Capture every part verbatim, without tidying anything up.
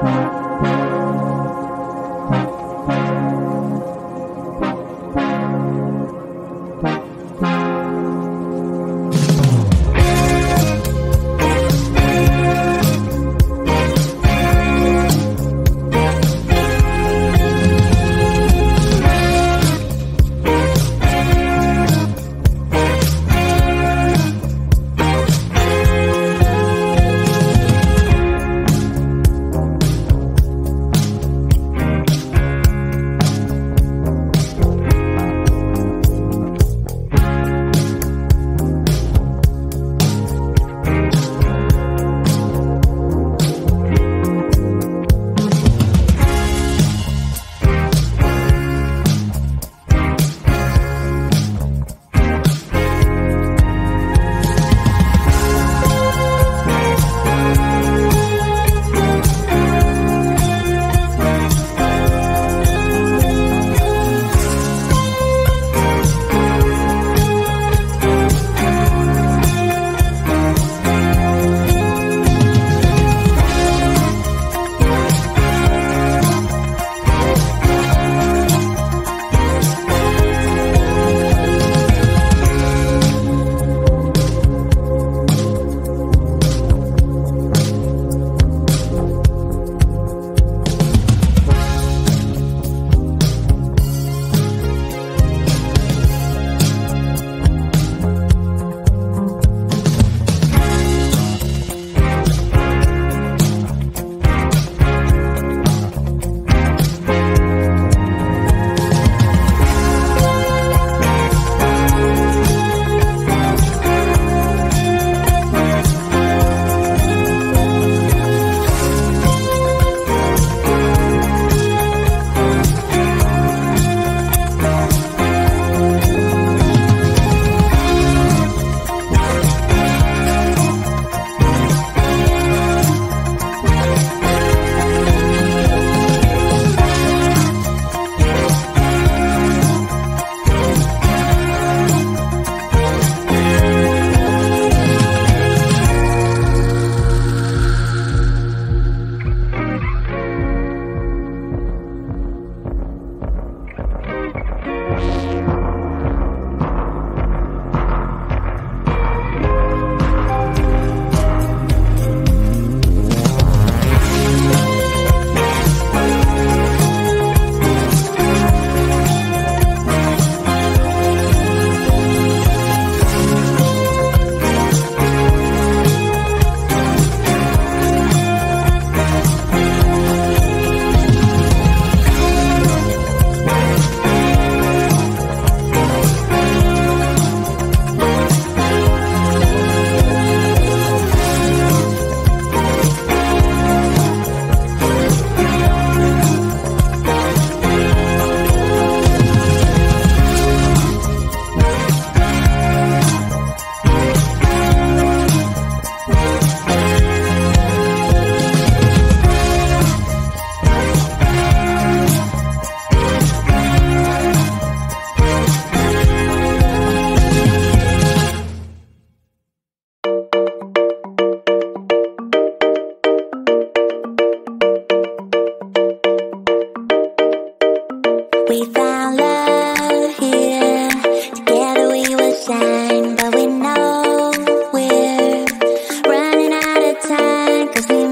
We found love here, together we will shine, but we know we're running out of time, cause we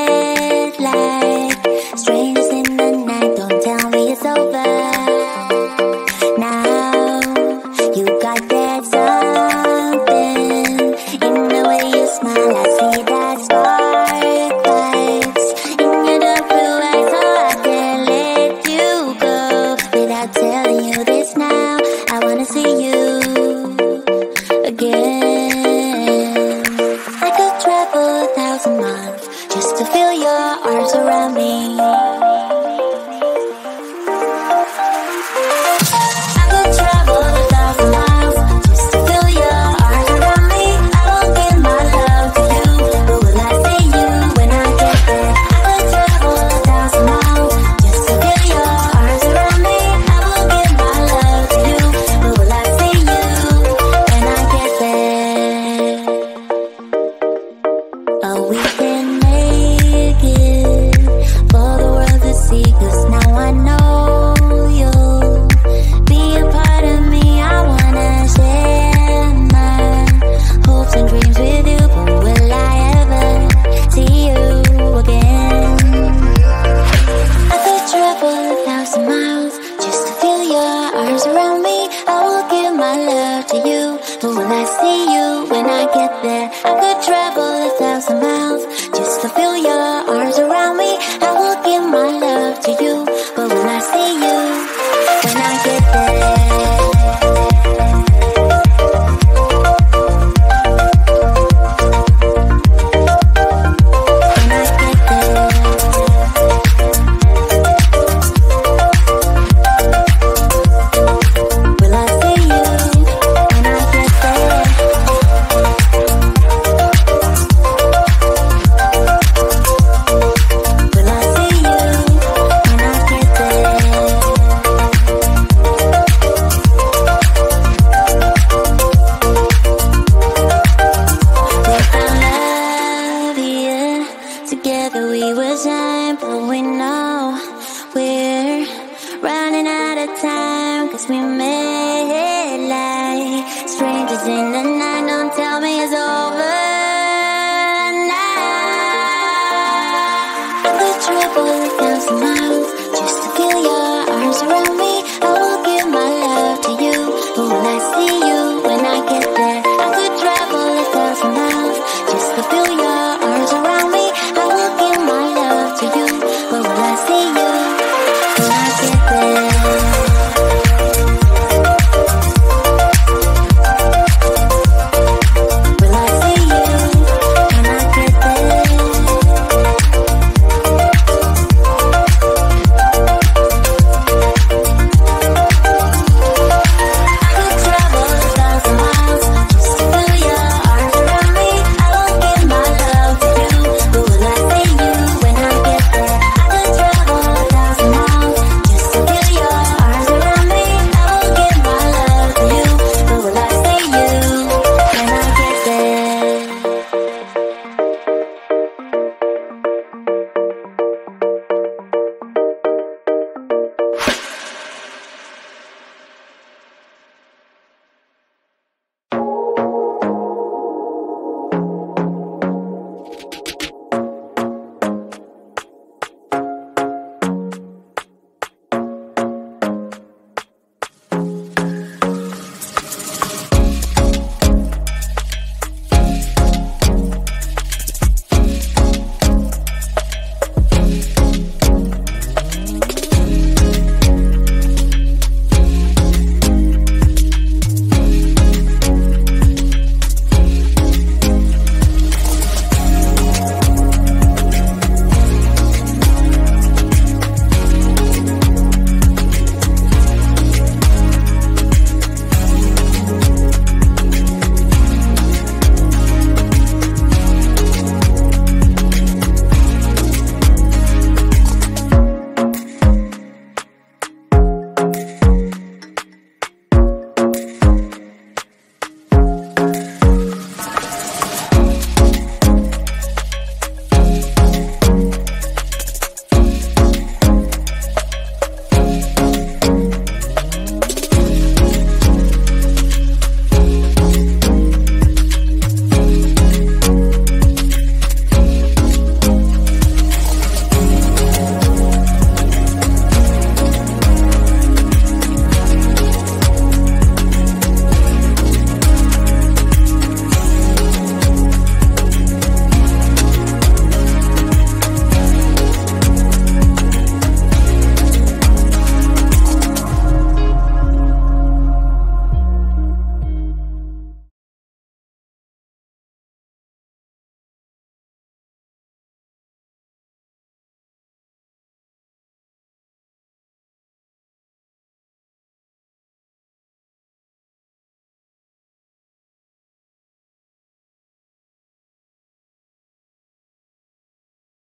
met like strangers in the night. Don't tell me it's over now. You got that something in the way you smile. I see that spark lights in your dark blue eyes, so I can't let you go without telling you this now. I wanna see you again. I could travel a thousand miles just to feel your arms around me. I could travel a thousand miles just to feel your arms around me. I won't give my love to you, but will I see you when I get there? I could travel a thousand miles just to feel your arms around me. I won't give my love to you, but will I see you when I get there? Oh, we can make it see, cause now I know you'll be a part of me. I wanna share my hopes and dreams with you, but will I ever see you again? I could travel a thousand miles just to feel your arms around me. I will give my love to you, but will I see you when I get there? I could travel a thousand miles just to feel your arms around me. I will give my love to you, but will I see you when I get there? We made like strangers in the night. Don't tell me it's over.